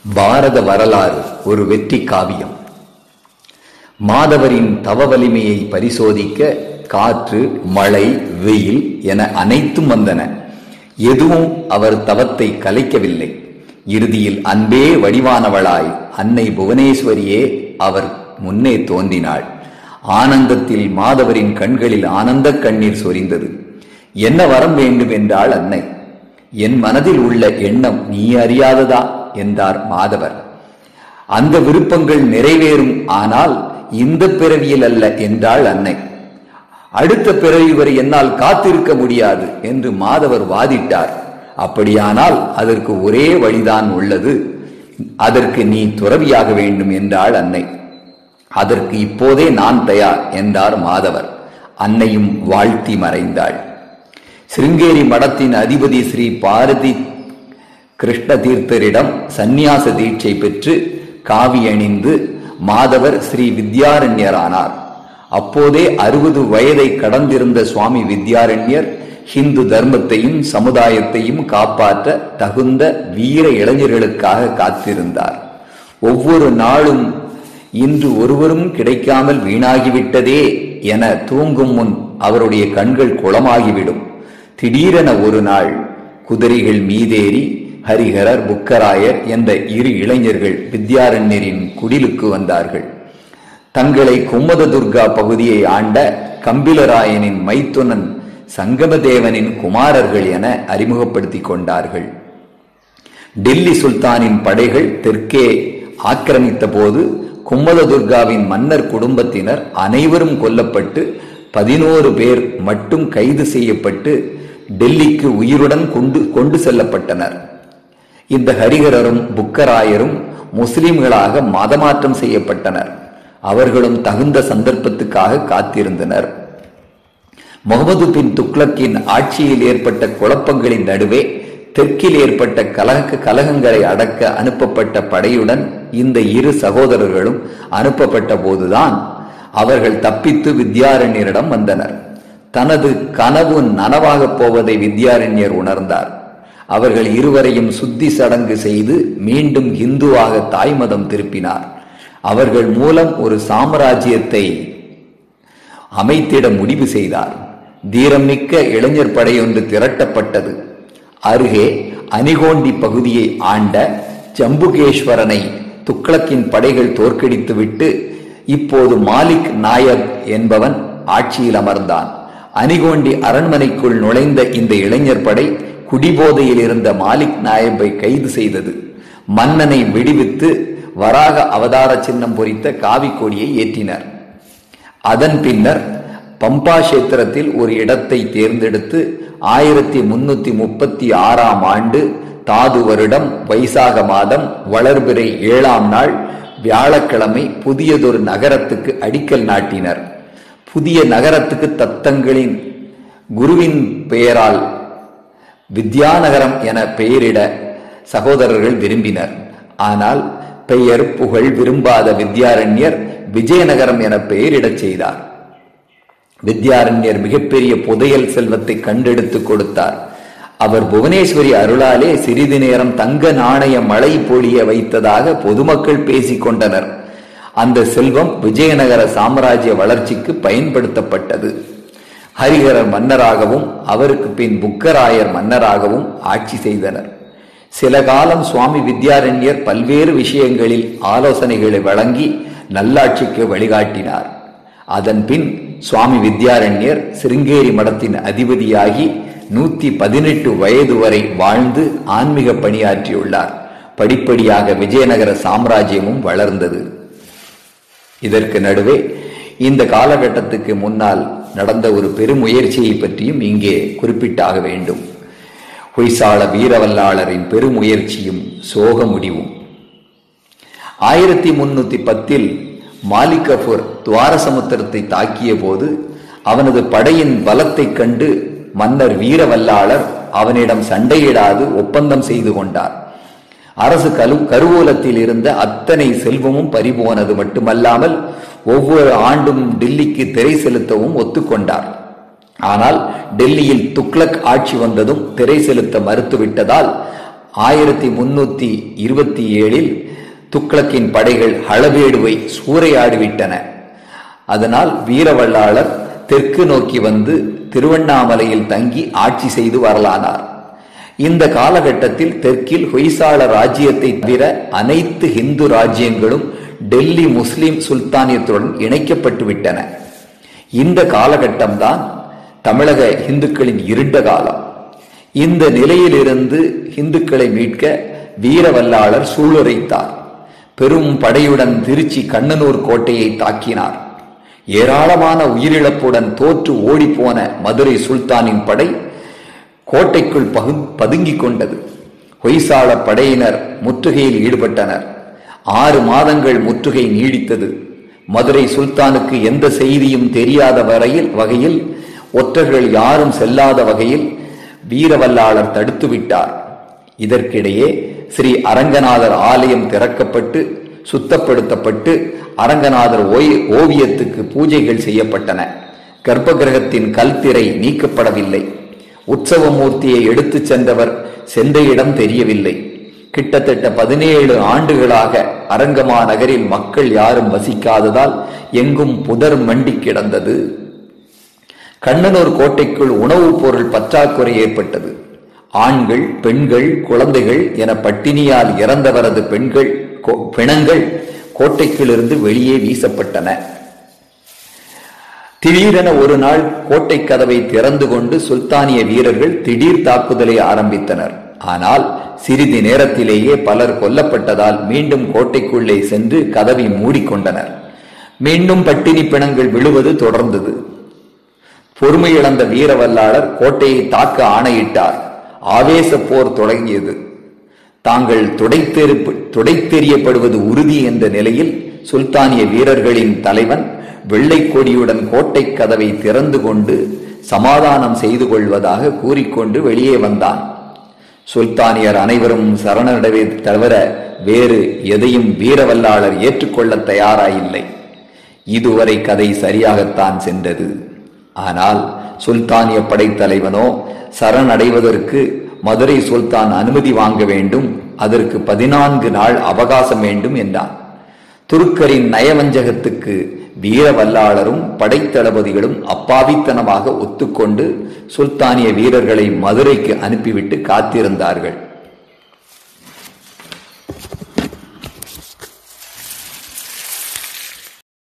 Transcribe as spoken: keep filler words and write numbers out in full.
பாரத வரலாறு ஒரு வெற்றி காவியம். மாதவரின் தவ வலிமையை பரிசோதிக்க காற்று, மழை, வெயில் என அனைத்தும் வந்தன. எதுவும் அவர் தவத்தை கலைக்கவில்லை. இறுதியில் அன்பே வடிவானவளாய் அன்னை புவனேஸ்வரியே அவர் முன்னே தோன்றினாள். ஆனந்தத்தில் மாதவரின் கண்களில் ஆனந்த கண்ணீர் சொரிந்தது. என்ன வரம் வேண்டும் என்றாள் அன்னை. என் மனதில் உள்ள எண்ணம் நீ அறியாததா என்றார் மாதவர். அந்த விருப்பங்கள் நிறைவேறும், ஆனால் இந்த பிறவியில் அல்ல என்றாள் அன்னை. அடுத்த பிறவி வரை என்னால் காத்திருக்க முடியாது என்று மாதவர் வாதிட்டார். அப்படியானால் அதற்கு ஒரே வழிதான் உள்ளது, அதற்கு நீ துறவியாக வேண்டும் என்றாள் அன்னை. அதற்கு இப்போதே நான் தயார் என்றார் மாதவர். அன்னையும் வாழ்த்தி மறைந்தாள். சிருங்கேரி மடத்தின் அதிபதி ஸ்ரீ பாரதி கிருஷ்ண தீர்த்தரிடம் சந்நியாச தீட்சை பெற்று காவி அணிந்து மாதவர் ஸ்ரீ வித்யாரண்யரானார். அப்போதே அறுபது வயதை கடந்திருந்த சுவாமி வித்யாரண்யர் ஹிந்து தர்மத்தையும் சமுதாயத்தையும் காப்பாற்ற தகுந்த வீர இளைஞர்களுக்காக காத்திருந்தார். ஒவ்வொரு நாளும் இன்று ஒருவரும் கிடைக்காமல் வீணாகிவிட்டதே என தூங்கும் முன் அவருடைய கண்கள் குளமாகிவிடும். திடீரென ஒரு நாள் குதிரைகள் மீதேறி ஹரிஹரர், புக்கராயர் என்ற இரு இளைஞர்கள் வித்யாரண்யரின் குடிலுக்கு வந்தார்கள். தங்களை கும்மத துர்கா பகுதியை ஆண்ட கம்பிலராயனின் மைத்துனன் சங்கமதேவனின் குமாரர்கள் என அறிமுகப்படுத்திக் கொண்டார்கள். டெல்லி சுல்தானின் படைகள் தெற்கே ஆக்கிரமித்த போது கும்மத துர்காவின் மன்னர் குடும்பத்தினர் அனைவரும் கொல்லப்பட்டு பதினோரு பேர் மட்டும் கைது செய்யப்பட்டு டெல்லிக்கு உயிருடன் கொண்டு கொண்டு செல்லப்பட்டனர். இந்த ஹரிஹரரும் புக்கராயரும் முஸ்லிம்களாக மதமாற்றம் செய்யப்பட்டனர். அவர்களும் தகுந்த சந்தர்ப்பத்துக்காக காத்திருந்தனர். முகமது பின் துக்ளக்கின் ஆட்சியில் ஏற்பட்ட குழப்பங்களின் நடுவே தெற்கில் ஏற்பட்ட கலக கலகங்களை அடக்க அனுப்பப்பட்ட படையுடன் இந்த இரு சகோதரர்களும் அனுப்பப்பட்ட போதுதான் அவர்கள் தப்பித்து வித்யாரண்யரிடம் வந்தனர். தனது கனவு நனவாகப் போவதை வித்யாரண்யர் உணர்ந்தார். அவர்கள் இருவரையும் சுத்தி சடங்கு செய்து மீண்டும் இந்துவாக தாய் மதம் திருப்பினார். அவர்கள் மூலம் ஒரு சாம்ராஜ்யத்தை அமைத்திட முடிவு செய்தார். தீரம் மிக்க இளைஞர் படையொன்று திரட்டப்பட்டது. அருகே அணிகோண்டி பகுதியை ஆண்ட ஜம்புகேஸ்வரனை துக்ளக்கின் படைகள் தோற்கடித்துவிட்டு இப்போது மாலிக் நாயக் என்பவன் ஆட்சியில் அமர்ந்தான். அணிகோண்டி அரண்மனைக்குள் நுழைந்த இந்த இளைஞர் படை குடிபோதையில் இருந்த மாலிக் நாயப்பை கைது செய்தது. மன்னனை விடுவித்து வராக அவதார சின்னம் பொறித்த காவி கொடியை ஏற்றினர். அதன் பின்னர் பம்பா கஷேத்திரத்தில் ஒரு இடத்தை தேர்ந்தெடுத்து ஆயிரத்தி முன்னூத்தி முப்பத்தி ஆறாம் ஆண்டு தாது வருடம் வைசாக மாதம் வளர்பிறை ஏழாம் நாள் வியாழக்கிழமை புதியதொரு நகரத்துக்கு அடிக்கல் நாட்டினர். புதிய நகரத்துக்கு தத்தங்களின் குருவின் பெயரால் வித்யாநகரம் என பெயரிட சகோதரர்கள் விரும்பினர். ஆனால் பெயர் புகழ் விரும்பாத வித்யாரண்யர் விஜயநகரம் என பெயரிடச் செய்தார். வித்யாரண்யர் மிகப்பெரிய புதையல் செல்வத்தை கண்டெடுத்து கொடுத்தார். அவர் புவனேஸ்வரி அருளாலே சிறிது நேரம் தங்க நாணய மழை பொழிய வைத்ததாக பொதுமக்கள் பேசிக் கொண்டனர். அந்த செல்வம் விஜயநகர சாம்ராஜ்ய வளர்ச்சிக்கு பயன்படுத்தப்பட்டது. ஹரிஹரர் மன்னராகவும் அவருக்கு பின் புக்கராயர் மன்னராகவும் ஆட்சி செய்தனர். சில காலம் சுவாமி வித்யாரண்யர் பல்வேறு விஷயங்களில் ஆலோசனைகளை வழங்கி நல்லாட்சிக்கு வழிகாட்டினார். அதன் பின் சுவாமி வித்யாரண்யர் சிருங்கேரி மடத்தின் அதிபதியாகி நூத்தி பதினெட்டு வயது வரை வாழ்ந்து ஆன்மீக பணியாற்றியுள்ளார். படிப்படியாக விஜயநகர சாம்ராஜ்யமும் வளர்ந்தது. இதற்கு நடுவே இந்த காலகட்டத்துக்கு முன்னால் நடந்த ஒரு பெருமுயற்சியை பற்றியும் இங்கே குறிப்பிட்டாக வேண்டும். ஹொய்சாள வீரவல்லாளரின் பெருமுயற்சியும் சோக முடிவும். ஆயிரத்தி முன்னூத்தி பத்தில் மாலிக் கஃபூர் துவாரசமுத்திரத்தை தாக்கிய போது அவனது படையின் பலத்தை கண்டு மன்னர் வீரவல்லாளர் அவனிடம் சண்டையிடாது ஒப்பந்தம் செய்து கொண்டார். அரசு கரு கருவூலத்தில் இருந்த அத்தனை செல்வமும் பறிபோனது மட்டுமல்லாமல் ஒவ்வொரு ஆண்டும் டெல்லிக்கு திரை செலுத்தவும் ஒத்துக்கொண்டார். ஆனால் டெல்லியில் துக்ளக் ஆட்சி வந்ததும் திரை செலுத்த மறுத்துவிட்டதால் ஆயிரத்தி முன்னூத்தி இருபத்தி ஏழில் துக்ளக்கின் படைகள் ஹளபேடுவை சூறையாடிவிட்டன. அதனால் வீரவல்லாளர் தெற்கு நோக்கி வந்து திருவண்ணாமலையில் தங்கி ஆட்சி செய்து வரலானார். இந்த காலகட்டத்தில் தெற்கில் ஹொய்சாள ராஜ்யத்தை தவிர அனைத்து இந்து ராஜ்யங்களும் டெல்லி முஸ்லிம் சுல்தானியத்துடன் இணைக்கப்பட்டு விட்டன. இந்த காலகட்டம்தான் தமிழக இந்துக்களின் இருண்ட காலம். இந்த நிலையிலிருந்து இந்துக்களை மீட்க வீரவல்லாளர் சூளுரைத்தார். பெரும் படையுடன் திருச்சி கண்ணனூர் கோட்டையை தாக்கினார். ஏராளமான உயிரிழப்புடன் தோற்று ஓடிப்போன மதுரை சுல்தானின் படை கோட்டைக்குள் பதுங்கிக் கொண்டது. ஹொய்சாள படையினர் முற்றுகையில் ஈடுபட்டனர். ஆறு மாதங்கள் முற்றுகை நீடித்தது. மதுரை சுல்தானுக்கு எந்த செய்தியும் தெரியாத வரையில் வகையில் ஒற்றர்கள் யாரும் செல்லாத வகையில் வீரவல்லாளர் தடுத்துவிட்டார். இதற்கிடையே ஸ்ரீ அரங்கநாதர் ஆலயம் திறக்கப்பட்டு சுத்தப்படுத்தப்பட்டு அரங்கநாதர் ஓவியத்துக்கு பூஜைகள் செய்யப்பட்டன. கர்ப்ப கிரகத்தின் கல்திரை நீக்கப்படவில்லை. உற்சவ மூர்த்தியை எடுத்து சென்றவர் சென்ற இடம் தெரியவில்லை. கிட்டத்தட்ட பதினேழு ஆண்டுகளாக அரங்கமா நகரில் மக்கள் யாரும் வசிக்காததால் எங்கும் புதர் மண்டி கிடந்தது. கண்ணனூர் கோட்டைக்குள் உணவுப் பொருள் பற்றாக்குறை ஏற்பட்டது. ஆண்கள், பெண்கள், குழந்தைகள் என பட்டினியால் இறந்தவரது பெண்கள் பிணங்கள் கோட்டைக்குள்ளிருந்து வெளியே வீசப்பட்டன. திடீரென ஒரு நாள் கோட்டை கதவை திறந்து கொண்டு சுல்தானிய வீரர்கள் திடீர் தாக்குதலை ஆரம்பித்தனர். ஆனால் சிறிது நேரத்திலேயே பலர் கொல்லப்பட்டதால் மீண்டும் கோட்டைக்குள்ளே சென்று கதவை மூடிக்கொண்டனர். மீண்டும் பட்டினி பிணங்கள் விழுவது தொடர்ந்தது. பொறுமையிழந்த வீரவல்லாளர் கோட்டையை தாக்க ஆணையிட்டார். ஆவேச போர் தொடங்கியது. தாங்கள் துடைத்தெறி துடைத்தெறியப்படுவது உறுதி என்ற நிலையில் சுல்தானிய வீரர்களின் தலைவன் வெள்ளை கொடியுடன் கோட்டை கதவை திறந்து கொண்டு சமாதானம் செய்து கொள்வதாக கூறிக்கொண்டு வெளியே வந்தான். சுல்தானியர் அனைவரும் சரணடைவை தவிர வேறு எதையும் வீரவல்லாளர் ஏற்றுக்கொள்ள தயாராயில்லை. இதுவரை கதை சரியாகத்தான் சென்றது. ஆனால் சுல்தானிய படைத்தலைவனோ சரணடைவதற்கு மதுரை சுல்தான் அனுமதி வாங்க வேண்டும், அதற்கு பதினான்கு நாள் அவகாசம் வேண்டும் என்றான். துருக்கரின் நயவஞ்சகத்துக்கு வீரவல்லாளரும் படைத்தளபதிகளும் அப்பாவித்தனமாக ஒத்துக்கொண்டு சுல்தானிய வீரர்களை மதுரைக்கு அனுப்பிவிட்டு காத்திருந்தார்கள்.